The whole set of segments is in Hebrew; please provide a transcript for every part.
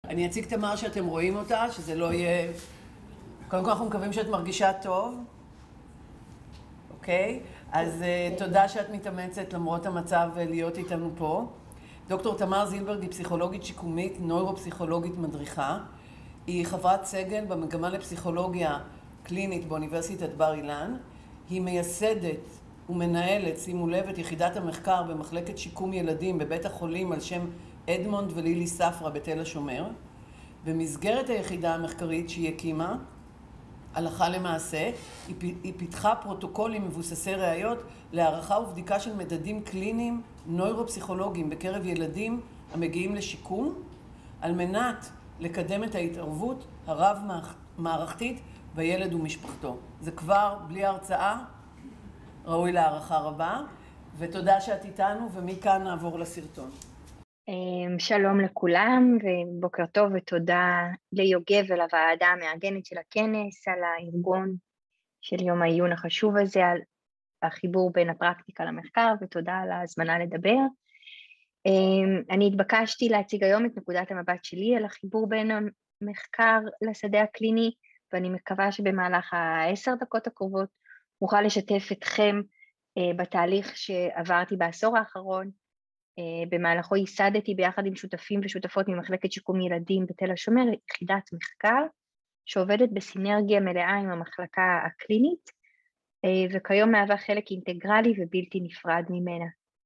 אני אציג תמר שאתם רואים אותה, שזה לא יהיה... קודם כל אנחנו מקווים שאת מרגישה טוב, אוקיי? אז תודה שאת מתאמצת למרות המצב להיות איתנו פה. דוקטור תמר זילברג היא פסיכולוגית שיקומית, נוירופסיכולוגית מדריכה. היא חברת סגל במגמה לפסיכולוגיה קלינית באוניברסיטת בר אילן. היא מייסדת ומנהלת, שימו לב, את יחידת המחקר במחלקת שיקום ילדים בבית החולים על שם אדמונד ולילי ספרא בתל השומר. במסגרת היחידה המחקרית שהיא הקימה, הלכה למעשה, היא פיתחה פרוטוקולים מבוססי ראיות להערכה ובדיקה של מדדים קליניים נוירופסיכולוגיים בקרב ילדים המגיעים לשיקום, על מנת לקדם את ההתערבות הרב-מערכתית בילד ומשפחתו. זה כבר, בלי הרצאה, ראוי להערכה רבה, ותודה שאת איתנו, ומכאן נעבור לסרטון. שלום לכולם ובוקר טוב, ותודה ליוגב ולוועדה המארגנת של הכנס על הארגון של יום העיון החשוב הזה, על החיבור בין הפרקטיקה למחקר, ותודה על ההזמנה לדבר. אני התבקשתי להציג היום את נקודת המבט שלי על החיבור בין המחקר לשדה הקליני, ואני מקווה שבמהלך 10 דקות הקרובות אוכל לשתף אתכם בתהליך שעברתי בעשור האחרון, במהלכו ייסדתי ביחד עם שותפים ושותפות ממחלקת שיקום ילדים בתל השומר, יחידת מחקר שעובדת בסינרגיה מלאה עם המחלקה הקלינית, וכיום מהווה חלק אינטגרלי ובלתי נפרד ממנה.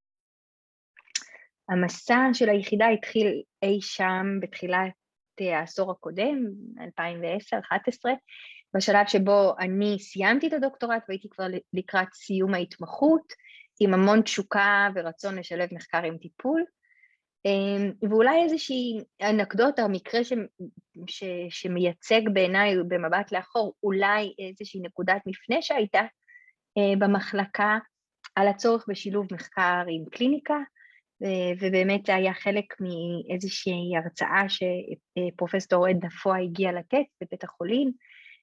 המסע של היחידה התחיל אי שם בתחילת העשור הקודם, 2010-2011, בשלב שבו אני סיימתי את הדוקטורט והייתי כבר לקראת סיום ההתמחות, עם המון תשוקה ורצון לשלב מחקר עם טיפול, ואולי איזושהי אנקדוטה, מקרה שמייצג בעיניי במבט לאחור, אולי איזושהי נקודת מפנה שהייתה במחלקה על הצורך בשילוב מחקר עם קליניקה, ובאמת זה היה חלק מאיזושהי הרצאה שפרופסור עדנה פואה הגיע לתת בבית החולים,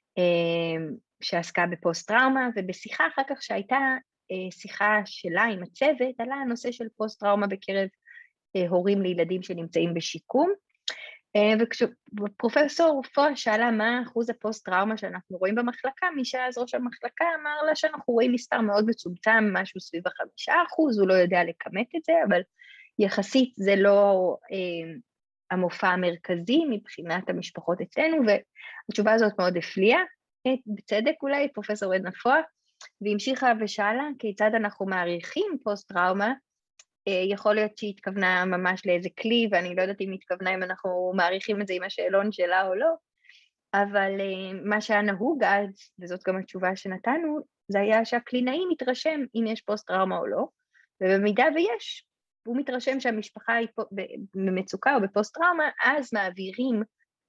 שעסקה בפוסט-טראומה, ובשיחה אחר כך שהייתה שיחה שלה עם הצוות, עלה הנושא של פוסט-טראומה בקרב הורים לילדים שנמצאים בשיקום, וכשפרופסור פואה שאלה מה אחוז הפוסט-טראומה שאנחנו רואים במחלקה, מי שאז ראש המחלקה אמר לה שאנחנו רואים מספר מאוד מצומצם, משהו סביב 5%, הוא לא יודע לכמת את זה, אבל יחסית זה לא המופע המרכזי מבחינת המשפחות אצלנו, והתשובה הזאת מאוד הפליאה, בצדק אולי, פרופסור עדנה פואה, והמשיכה ושאלה כיצד אנחנו מעריכים פוסט-טראומה, יכול להיות שהיא התכוונה ממש לאיזה כלי, ואני לא יודעת אם היא התכוונה אם אנחנו מעריכים את זה עם השאלון שלה או לא, אבל מה שהיה נהוג אז, וזאת גם התשובה שנתנו, זה היה שהקלינאי מתרשם אם יש פוסט-טראומה או לא, ובמידה ויש, הוא מתרשם שהמשפחה היא במצוקה או בפוסט-טראומה, אז מעבירים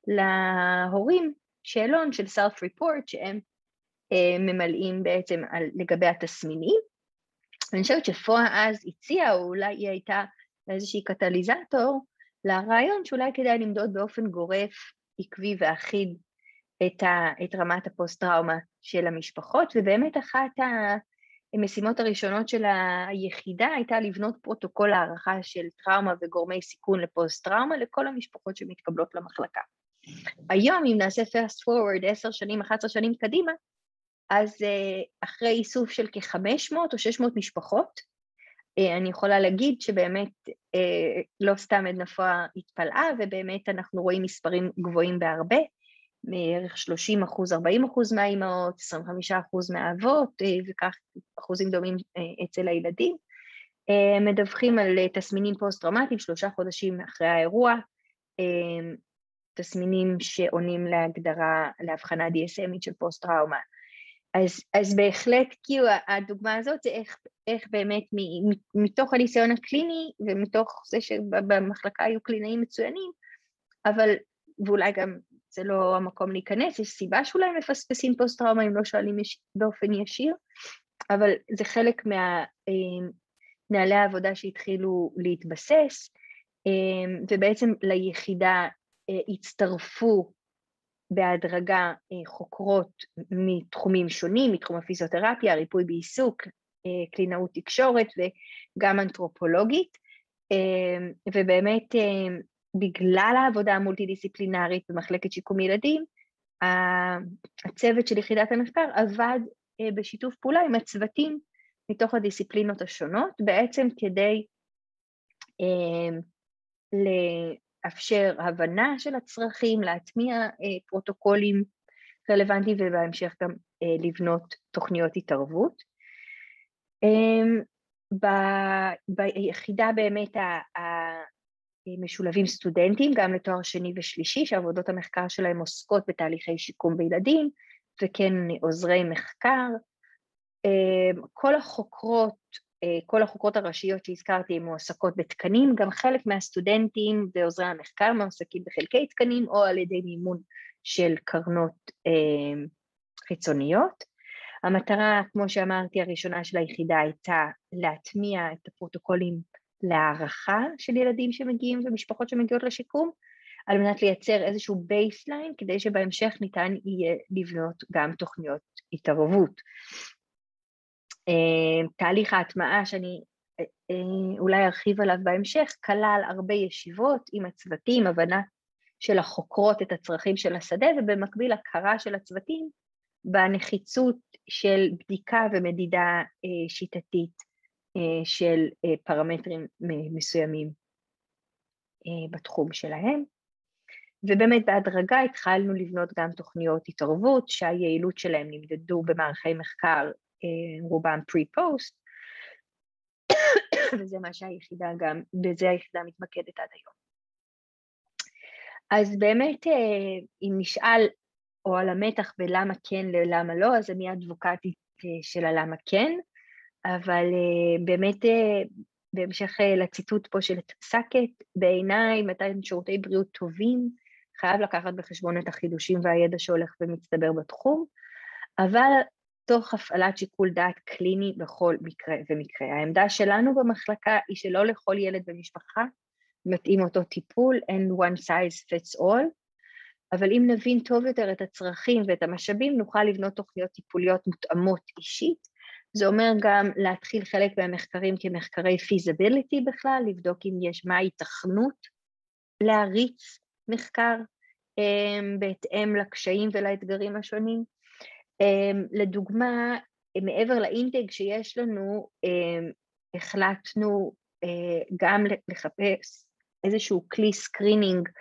להורים שאלון של self-report, שהם ממלאים בעצם לגבי התסמינים. אני חושבת שפואה אז הציעה, או אולי היא הייתה איזושהי קטליזטור, לרעיון שאולי כדאי למדוד באופן גורף, עקבי ואחיד, את רמת הפוסט-טראומה של המשפחות, ובאמת אחת המשימות הראשונות של היחידה הייתה לבנות פרוטוקול הערכה של טראומה וגורמי סיכון לפוסט-טראומה לכל המשפחות שמתקבלות למחלקה. היום, אם נעשה fast forward 10 שנים, 11 שנים קדימה, אז אחרי איסוף של כ-500 או 600 משפחות, אני יכולה להגיד שבאמת לא סתם עדנה פואה התפלאה, ובאמת אנחנו רואים מספרים גבוהים בהרבה, מערך 30%, 40% מהאימהות, 25% מהאבות, וכך אחוזים דומים אצל הילדים, מדווחים על תסמינים פוסט-טראומטיים 3 חודשים אחרי האירוע, תסמינים שעונים להגדרה, להבחנה DSMית של פוסט-טראומה. אז בהחלט, כאילו, הדוגמה הזאת זה איך באמת מתוך הניסיון הקליני, ומתוך זה שבמחלקה היו קלינאים מצוינים, אבל, ואולי גם זה לא המקום להיכנס, יש סיבה שאולי מפספסים פוסט-טראומה אם לא שואלים באופן ישיר, אבל זה חלק מנהלי העבודה שהתחילו להתבסס, ובעצם ליחידה הצטרפו בהדרגה חוקרות מתחומים שונים, מתחום הפיזיותרפיה, ריפוי בעיסוק, קלינאות תקשורת וגם אנתרופולוגית, ובאמת בגלל העבודה המולטי-דיסציפלינרית במחלקת שיקום ילדים, הצוות של יחידת המחקר עבד בשיתוף פעולה עם הצוותים מתוך הדיסציפלינות השונות, בעצם כדי לאפשר הבנה של הצרכים, להטמיע פרוטוקולים רלוונטיים ובהמשך גם לבנות תוכניות התערבות. ביחידה באמת משולבים סטודנטים, גם לתואר שני ושלישי, שעבודות המחקר שלהם עוסקות בתהליכי שיקום בילדים, וכן עוזרי מחקר. כל החוקרות הראשיות שהזכרתי הן מועסקות בתקנים, גם חלק מהסטודנטים ועוזרי המחקר מועסקים בחלקי תקנים, או על ידי מימון של קרנות חיצוניות. המטרה, כמו שאמרתי, הראשונה של היחידה הייתה להטמיע את הפרוטוקולים להערכה של ילדים שמגיעים ומשפחות שמגיעות לשיקום, על מנת לייצר איזשהו בייסליין, כדי שבהמשך ניתן יהיה לבנות גם תוכניות התערבות. תהליך ההטמעה שאני אולי ארחיב עליו בהמשך, כלל הרבה ישיבות עם הצוותים, הבנה של החוקרות את הצרכים של השדה, ובמקביל הכרה של הצוותים בנחיצות של בדיקה ומדידה שיטתית של פרמטרים מסוימים בתחום שלהם. ובאמת בהדרגה התחלנו לבנות גם תוכניות התערבות, שהיעילות שלהם נמדדו במערכי מחקר, רובם פרי-פוסט, וזה מה שהיחידה גם, בזה היחידה מתמקדת עד היום. אז באמת, אם נשאל או על המתח בלמה כן ללמה לא, אז אני אדבוקטית של הלמה כן, אבל באמת בהמשך לציטוט פה של סאקט, בעיניי מתן שירותי בריאות טובים, חייב לקחת בחשבון את החידושים והידע שהולך ומצטבר בתחום, אבל תוך הפעלת שיקול דעת קליני בכל מקרה ומקרה. העמדה שלנו במחלקה היא שלא לכל ילד במשפחה מתאים אותו טיפול, אין one size fits all, אבל אם נבין טוב יותר את הצרכים ואת המשאבים, נוכל לבנות תוכניות טיפוליות מותאמות אישית. זה אומר גם להתחיל חלק מהמחקרים כמחקרי feasibility בכלל, לבדוק אם יש מה ההיתכנות להריץ מחקר בהתאם לקשיים ולאתגרים השונים. לדוגמה, מעבר לאינטק שיש לנו, החלטנו גם לחפש איזשהו כלי סקרינינג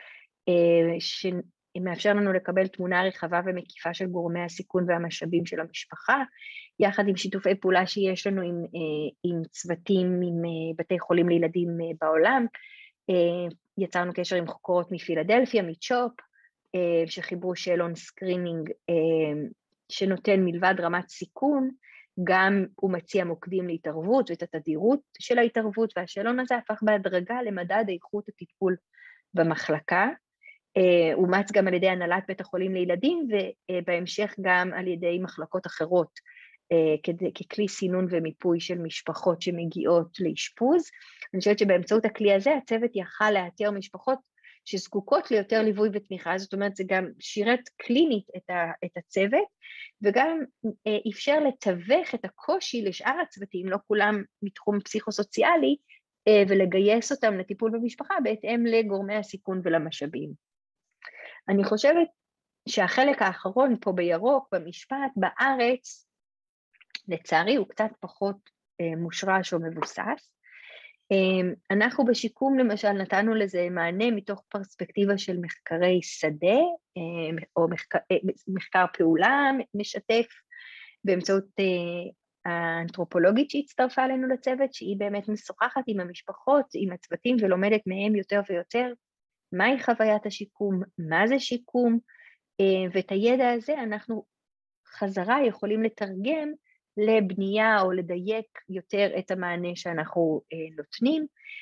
שמאפשר לנו לקבל תמונה רחבה ומקיפה של גורמי הסיכון והמשאבים של המשפחה, יחד עם שיתופי פעולה שיש לנו עם צוותים, עם בתי חולים לילדים בעולם. יצרנו קשר עם חוקרות מפילדלפיה, מצ'ופ, שחיברו שאלון סקרינינג שנותן מלבד רמת סיכון, גם הוא מציע מוקדים להתערבות ואת התדירות של ההתערבות, והשאלון הזה הפך בהדרגה למדד איכות הטיפול במחלקה, אומץ גם על ידי הנהלת בית החולים לילדים, ובהמשך גם על ידי מחלקות אחרות, ככלי סינון ומיפוי של משפחות שמגיעות לאשפוז. אני חושבת שבאמצעות הכלי הזה הצוות יכל לאתר משפחות שזקוקות ליותר ליווי ותמיכה, זאת אומרת זה גם שירת קלינית את הצוות, וגם אפשר לתווך את הקושי לשאר הצוותים, לא כולם מתחום פסיכוסוציאלי, ולגייס אותם לטיפול במשפחה בהתאם לגורמי הסיכון ולמשאבים. אני חושבת שהחלק האחרון פה בירוק, במשפט, בארץ, לצערי הוא קצת פחות מושרש או מבוסס. אנחנו בשיקום למשל נתנו לזה מענה מתוך פרספקטיבה של מחקרי שדה, או מחקר פעולה משתף, באמצעות האנתרופולוגית שהצטרפה אלינו לצוות, שהיא באמת משוחחת עם המשפחות, עם הצוותים, ולומדת מהם יותר ויותר מהי חוויית השיקום, מה זה שיקום, ואת הידע הזה אנחנו חזרה יכולים לתרגם לבנייה או לדייק יותר את המענה שאנחנו נותנים.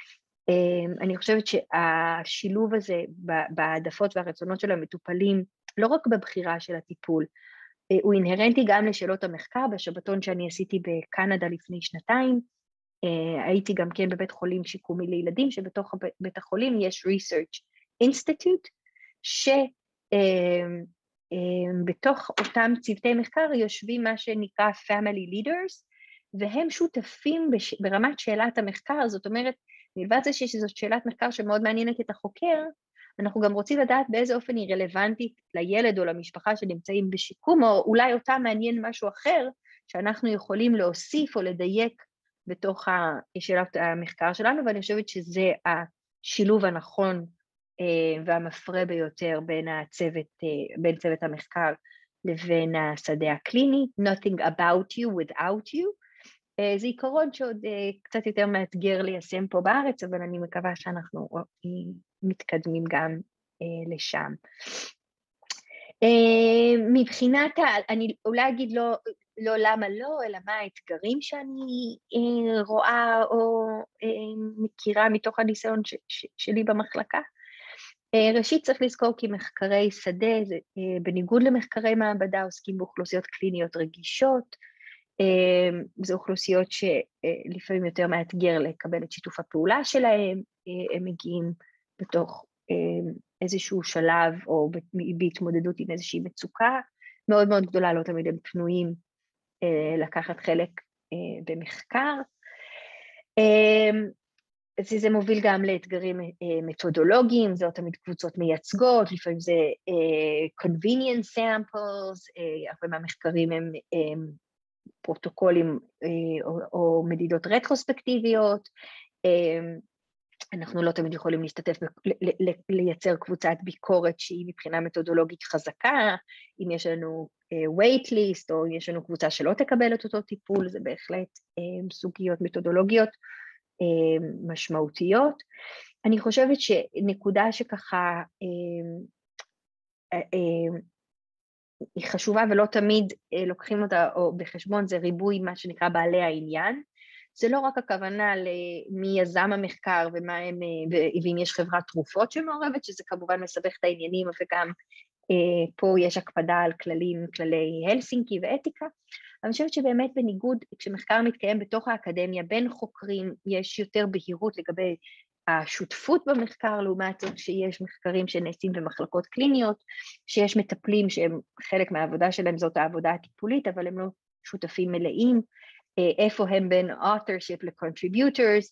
אני חושבת שהשילוב הזה בהעדפות והרצונות של המטופלים, לא רק בבחירה של הטיפול, הוא אינהרנטי גם לשאלות המחקר. בשבתון שאני עשיתי בקנדה לפני 2 הייתי גם כן בבית חולים שיקומי לילדים, שבתוך בית החולים יש Research Institute, בתוך אותם צוותי מחקר יושבים מה שנקרא Family Leaders, והם שותפים ברמת שאלת המחקר. זאת אומרת, מלבד זה שזאת שאלת מחקר שמאוד מעניינת את החוקר, אנחנו גם רוצים לדעת באיזה אופן היא רלוונטית לילד או למשפחה שנמצאים בשיקום, או אולי אותה מעניין משהו אחר, שאנחנו יכולים להוסיף או לדייק בתוך שאלת המחקר שלנו, ואני חושבת שזה השילוב הנכון והמפרה ביותר בין צוות המחקר לבין השדה הקליני, nothing about you without you. זה עיקרון שעוד קצת יותר מאתגר ליישם פה בארץ, אבל אני מקווה שאנחנו מתקדמים גם לשם. מבחינת, אני אולי אגיד לא למה לא, אלא מה האתגרים שאני רואה או מכירה מתוך הניסיון שלי במחלקה. ראשית צריך לזכור כי מחקרי שדה, בניגוד למחקרי מעבדה, עוסקים באוכלוסיות קליניות רגישות, זה אוכלוסיות שלפעמים יותר מאתגר לקבל את שיתוף הפעולה שלהם, הם מגיעים בתוך איזשהו שלב או בהתמודדות עם איזושהי מצוקה מאוד מאוד גדולה, לא תמיד הם פנויים לקחת חלק במחקר. זה מוביל גם לאתגרים מתודולוגיים, זה לא תמיד קבוצות מייצגות, לפעמים זה convenience samples, הרבה מהמחקרים הם פרוטוקולים או מדידות רטרוספקטיביות, אנחנו לא תמיד יכולים להשתתף, לייצר קבוצת ביקורת שהיא מבחינה מתודולוגית חזקה, אם יש לנו wait list או יש לנו קבוצה שלא תקבל את אותו טיפול, זה בהחלט סוגיות מתודולוגיות משמעותיות. אני חושבת שנקודה שככה היא חשובה ולא תמיד לוקחים אותה או בחשבון, זה ריבוי מה שנקרא בעלי העניין. זה לא רק הכוונה למי יזם המחקר ומה הם, ואם יש חברת תרופות שמעורבת, שזה כמובן מסבך את העניינים, וגם פה יש הקפדה על כללי הלסינקי ואתיקה. אני חושבת שבאמת בניגוד, כשמחקר מתקיים בתוך האקדמיה, בין חוקרים יש יותר בהירות לגבי השותפות במחקר, לעומת זאת שיש מחקרים שנעשים במחלקות קליניות, שיש מטפלים שהם חלק מהעבודה שלהם, זאת העבודה הטיפולית, אבל הם לא שותפים מלאים, איפה הם בין authorship ל-contributors,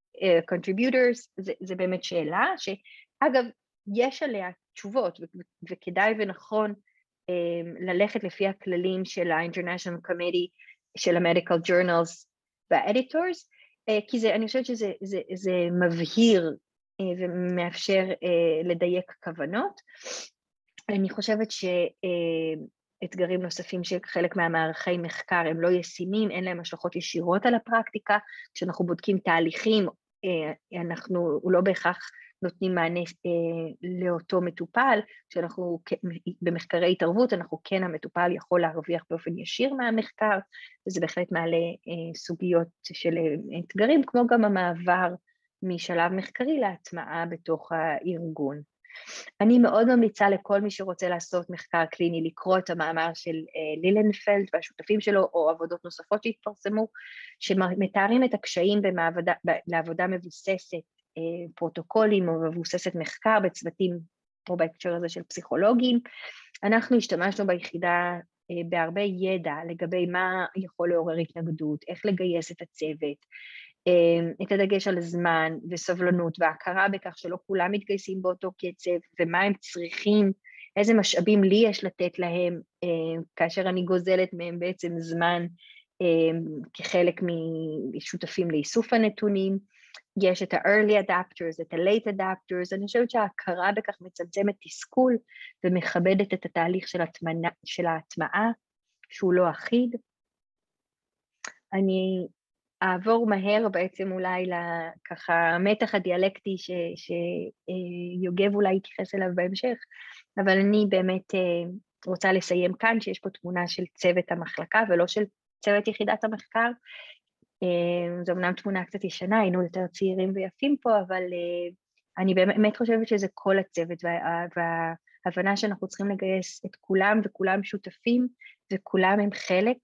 זה באמת שאלה, שאגב, יש עליה תשובות, וכדאי ונכון ללכת לפי הכללים של ה-International Committee, של ה-Medical Journals וה-Editors, כי אני חושבת שזה מבהיר ומאפשר לדייק כוונות. אני חושבת אתגרים נוספים שחלק מהמערכי מחקר הם לא ישימים, אין להם השלכות ישירות על הפרקטיקה, כשאנחנו בודקים תהליכים, אנחנו לא בהכרח נותנים מענה לאותו מטופל, כשאנחנו במחקרי התערבות, אנחנו כן המטופל יכול להרוויח באופן ישיר מהמחקר, וזה בהחלט מעלה סוגיות של אתגרים, כמו גם המעבר משלב מחקרי להטמעה בתוך הארגון. אני מאוד ממליצה לכל מי שרוצה לעשות מחקר קליני, לקרוא את המאמר של לילנפלד והשותפים שלו, או עבודות נוספות שהתפרסמו, שמתארים את הקשיים לעבודה מבוססת פרוטוקולים, או מבוססת מחקר בצוותים, או בהקשר הזה של פסיכולוגים. אנחנו השתמשנו ביחידה בהרבה ידע לגבי מה יכול לעורר התנגדות, איך לגייס את הצוות, את הדגש על זמן וסבלנות וההכרה בכך שלא כולם מתגייסים באותו קצב, ומה הם צריכים, איזה משאבים לי יש לתת להם, כאשר אני גוזלת מהם בעצם זמן כחלק משותפים לאיסוף הנתונים. יש את ה-early adapters, את ה-late adapters, אני חושבת שההכרה בכך מצמצמת תסכול ומכבדת את התהליך של ההטמעה, שהוא לא אחיד. אני אעבור מהר בעצם אולי לככה המתח הדיאלקטי שיוגב אולי יתייחס אליו בהמשך, אבל אני באמת רוצה לסיים כאן שיש פה תמונה של צוות המחלקה ולא של צוות יחידת המחקר. זו אמנם תמונה קצת ישנה, היינו יותר צעירים ויפים פה, אבל אני באמת חושבת שזה כל הצוות, וההבנה שאנחנו צריכים לגייס את כולם, וכולם שותפים, וכולם הם חלק,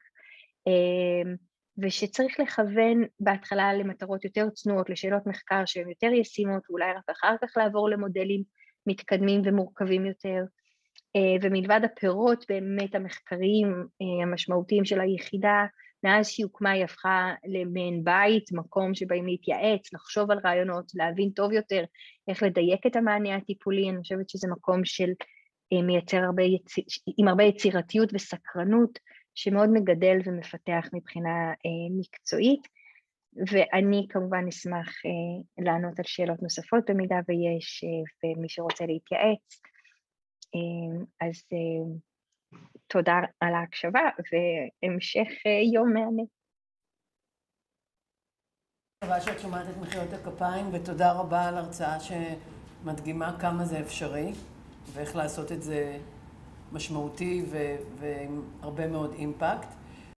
ושצריך לכוון בהתחלה למטרות יותר צנועות, לשאלות מחקר שהן יותר ישימות, ואולי רק אחר כך לעבור למודלים מתקדמים ומורכבים יותר, ומלבד הפירות באמת המחקריים המשמעותיים של היחידה, מאז שהיא הוקמה היא הפכה למעין בית, מקום שבאים להתייעץ, לחשוב על רעיונות, להבין טוב יותר איך לדייק את המענה הטיפולי. אני חושבת שזה מקום של מייצר עם הרבה יצירתיות וסקרנות, שמאוד מגדל ומפתח מבחינה מקצועית, ואני כמובן אשמח לענות על שאלות נוספות במידה ויש, ומי שרוצה להתייעץ. אז תודה על ההקשבה והמשך יום מהנה. מקווה שאת שומעת את מחיאות הכפיים, ותודה רבה על הרצאה שמדגימה כמה זה אפשרי ואיך לעשות את זה משמעותי ועם הרבה מאוד אימפקט.